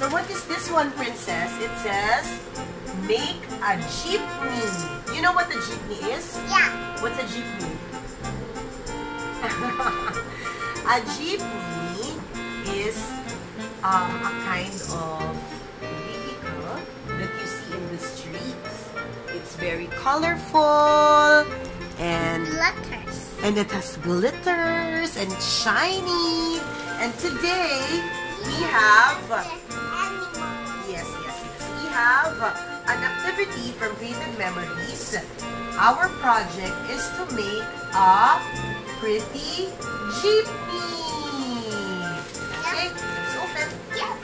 So what is this one, Princess? It says, make a jeepney. You know what a jeepney is? Yeah. What's a jeepney? A jeepney is a kind of vehicle that you see in the streets. It's very colorful and Glitters. and it has glitters and it's shiny. And today we have yes, we have an activity from Creative Memories. Our project is to make a pretty jeepney. Okay, let's open. Yeah.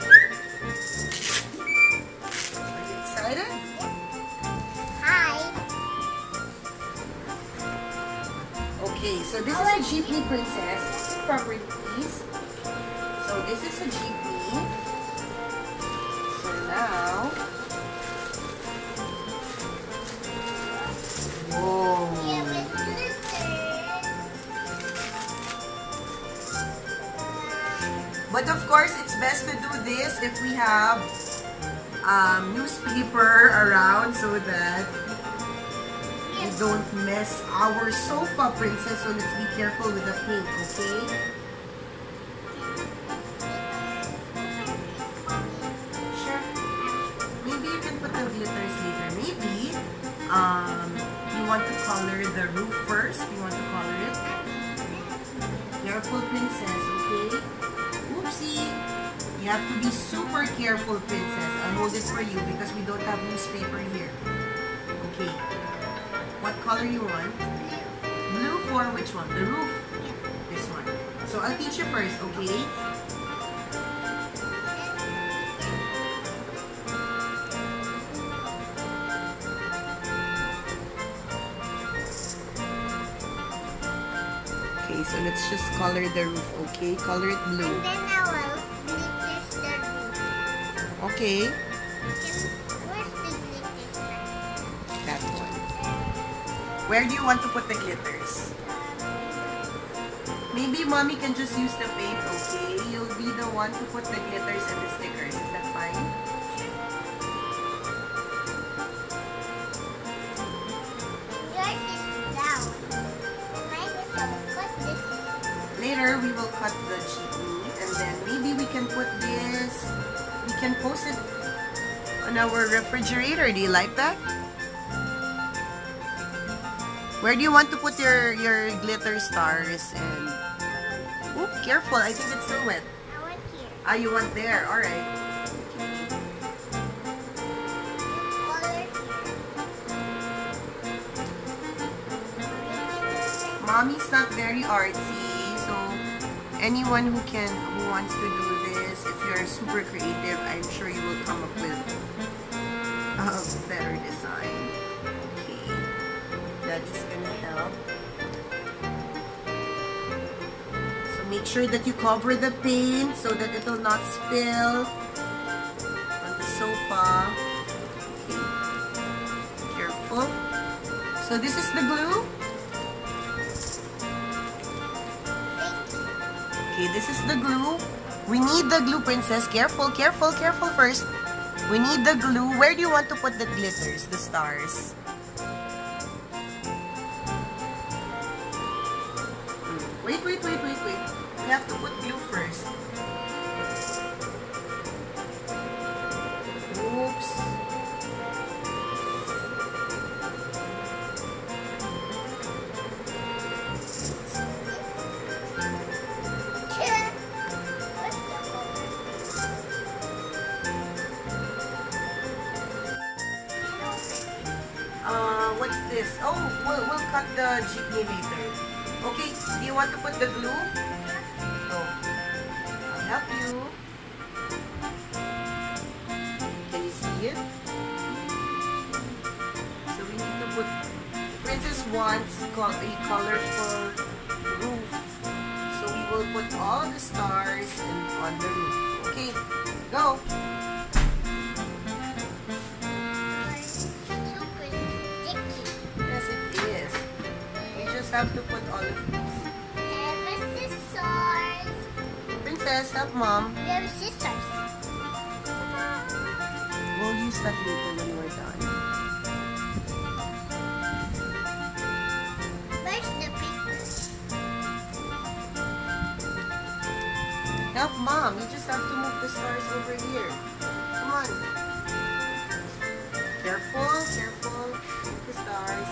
Are you excited? Hi. Okay, so this is a jeepney, Princess. Properties. So this is a jeepney. So now, whoa. Yeah, with glitter. But of course, it's best to do this if we have newspaper around so that we don't mess our sofa, Princess. So let's be careful with the paint, okay? Sure. Maybe you can put the glitters later. Maybe you want to color the roof first. You want to color it. Careful, Princess, okay? Oopsie. You have to be super careful, Princess. I'll hold it for you because we don't have newspaper here. Okay. What color you want? Blue for which one? The roof? This one. So I'll teach you first, okay? Okay, so let's just color the roof, okay? Color it blue. And then I will glitter the roof. Okay. Where's the glitter line? That one. Where do you want to put the glitters? Maybe mommy can just use the paint, okay? You'll be the one to put the glitters and the stickers. Is that fine? Yours is down. Mine is so cut this. Later, we will cut the jeepney and then maybe we can put this, we can post it on our refrigerator. Do you like that? Where do you want to put your glitter stars? And oh, careful, I think it's still wet. I want here. Ah, you want there, alright. Color here. Mommy's not very artsy, so anyone who wants to do this, if you're super creative, I'm sure you will come up with a better design. Okay, Daddy's gonna help. So make sure that you cover the paint so that it will not spill on the sofa. Okay, careful. So this is the glue. Okay, this is the glue. We need the glue, Princess. Careful, careful, careful first. We need the glue. Where do you want to put the glitters, the stars? Wait. We have to put glue first. Oops. What's this? Oh, we'll cut the jeepney later. Okay, do you want to put the glue? No. I'll help you. Can you see it? So we need to put... Princess wants a colorful roof. So we will put all the stars on the roof. Okay, go. Have to put all of these. Scissors. Princess, help mom. We have scissors. We'll use that later when we're done. Where's the paper? Help Mom. You just have to move the stars over here. Come on. Careful, careful. Move the stars.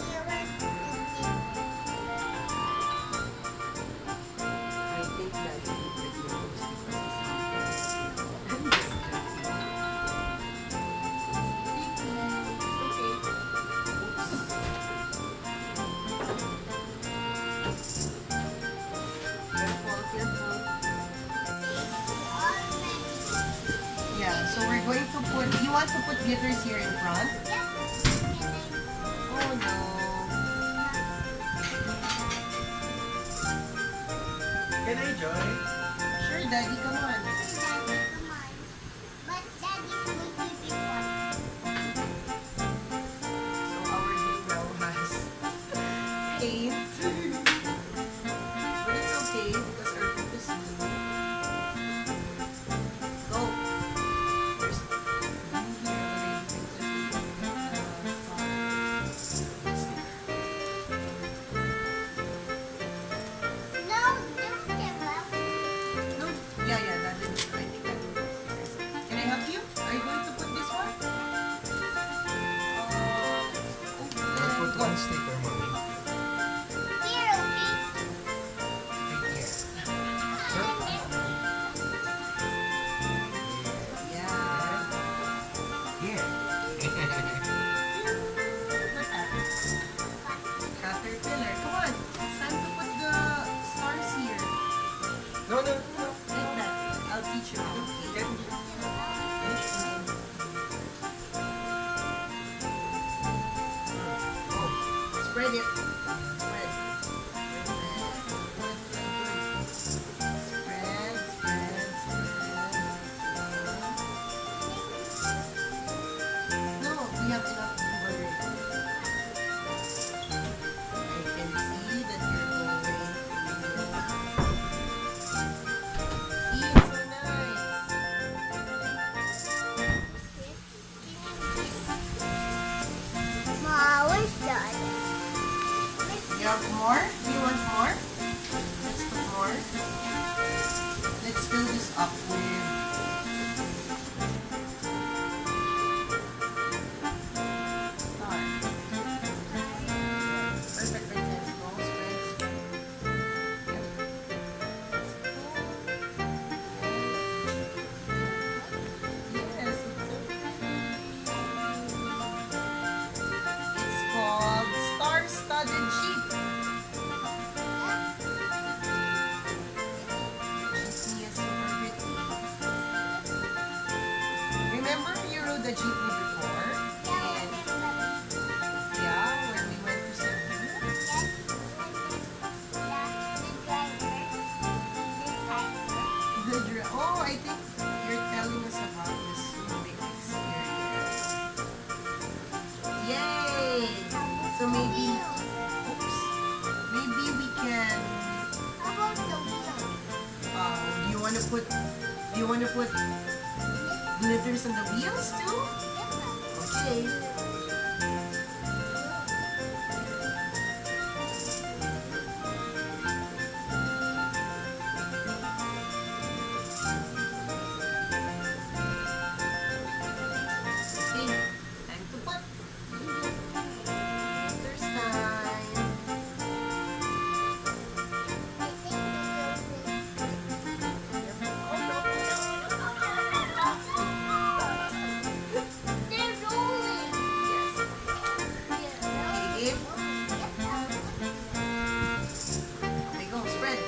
I think that you need the yellows because it's not Careful, careful. Yeah, so we're going to put, you want to put glitters here in front? Oh no. Can I join? Sure, Daddy, come on. But Daddy's going to be one. So our hero has paint. But it's okay because our group is blue. Go. There's blue here already. No, don't give up. No, yeah, that is, I think that is. Can I help you? Are you going to put this one? I'll put one sticker, Mommy. Here, okay? Right here. Yeah. Here. What's that? Caterpillar. Come on. It's time to put the stars here. No. Like that. I'll teach you. Okay. Oh, Spread it. Spread. No, we have enough already. I can see that you're going. See, it's so nice. Ma, where's the other? You have more? Do you want more? Let's put more. Let's fill this up with stars. Perfect, princess. Go, spread. Yep. Yes, it's so It's called Star-Studded Jeep. Jeepney is super pretty. Remember you rode the jeepney before? And yeah, when we went to Cebu. Oh, I think you're telling us about this big experience. Yay! So maybe, oops, maybe we can. Do you want to put? Do you want to put glitters on the wheels too? Okay. Okay. Time to put. Glitters time. Okay, go, spread.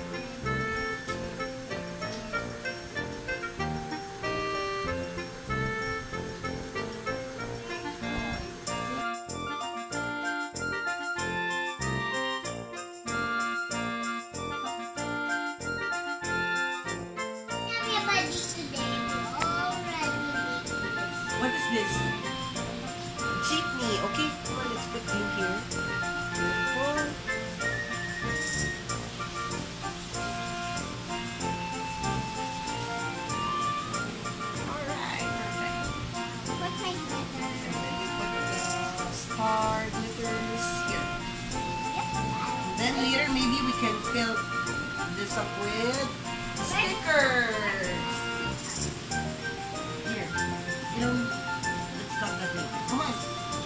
What is this? Jeepney. Okay, come on, let's put you here. Beautiful. Alright, perfect. this up with stickers. Here. It's not that big. Come on.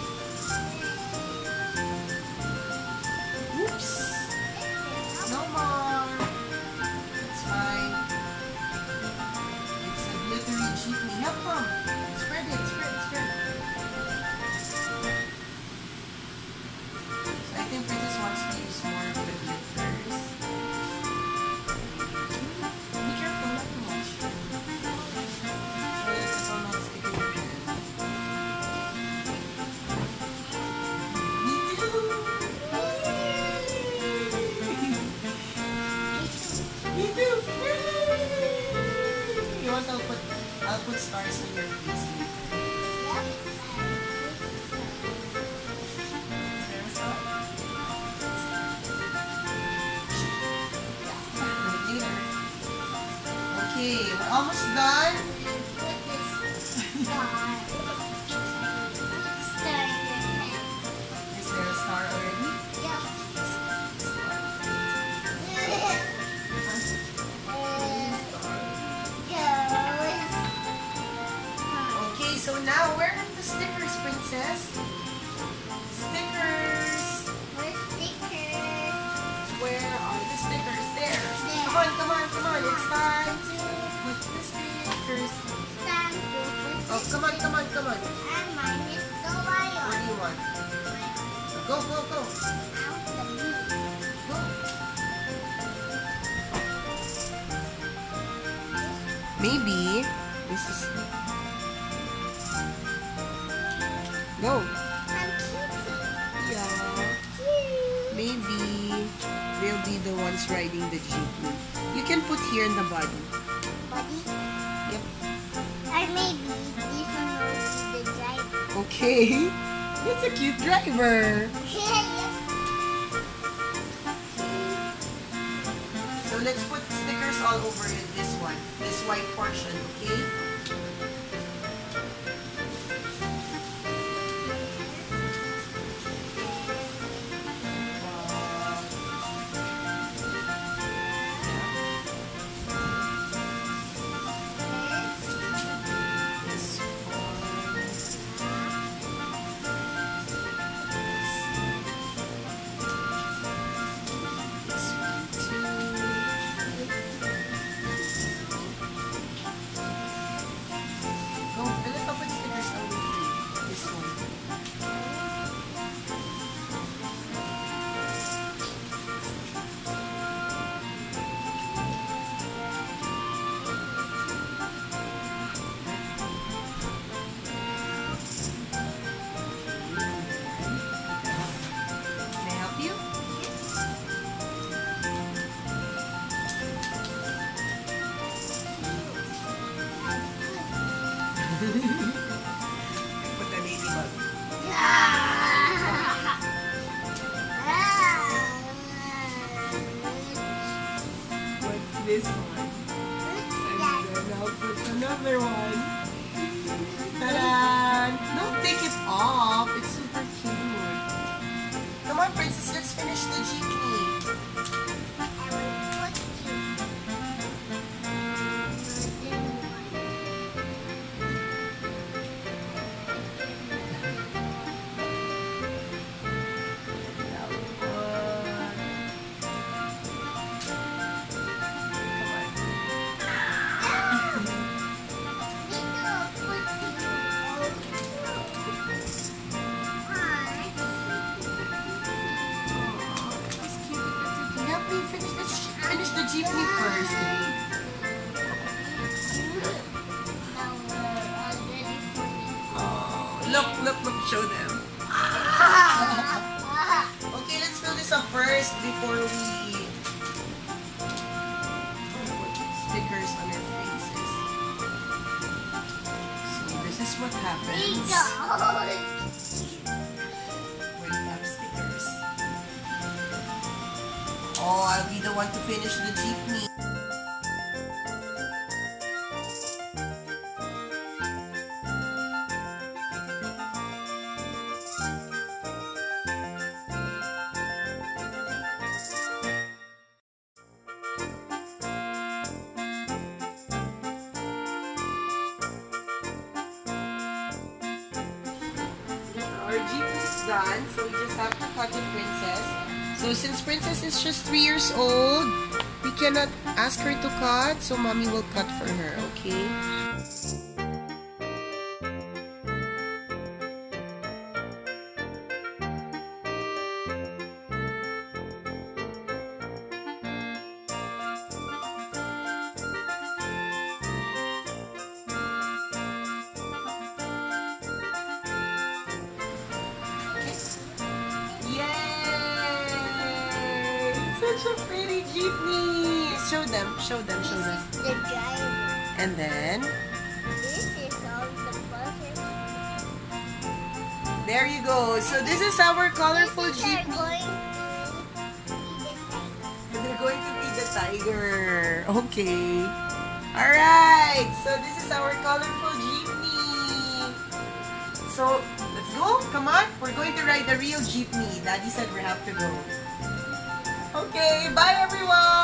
Oops. No more. It's fine. It's a glittery jeepney. Help them. Spread it, spread it, spread it. So I think Princess wants to use more of the glitters. Be careful, not too much. So that it will not stick in your hand. Me too. Me too. You want I'll put stars on your face later. There's some. Later. Okay, we're almost done. Is there a star already? Okay, so now where are the stickers, Princess? Stickers. Where are the stickers? There. Come on, come on, come on. It's time to put the stickers. Oh, come on, come on, come on. What do you want? Go, go, go. Go. Maybe this is. Go. Yeah. Maybe they'll be the ones riding the jeepney. You can put here in the body. Yep. Or maybe this one will be the driver. Okay. That's a cute driver. So let's put stickers all over this one. This white portion, okay? Put the ladybug. What's this one? And then I'll put another one. Ta-da! Don't take it off. It's super cute. Come on, Princess. Let's finish the jeepney. Finish the jeepney first. Oh, look, show them. Okay, let's fill this up first before we put stickers on our faces. So this is what happens when you have stickers. Oh, I'll be the one to finish the jeepney. done. So we just have to cut the Princess. So since Princess is just 3 years old, we cannot ask her to cut. So mommy will cut for her, okay? Such a pretty jeepney. Show them, show them, show them. This is the driver. And then, This is all the buses. there you go. So this is our colorful This is our jeepney. going to feed the tiger. They're going to feed the tiger. Okay. Alright. So this is our colorful jeepney. So, let's go. Come on. We're going to ride the real jeepney. Daddy said we have to go. Okay. Bye, everyone.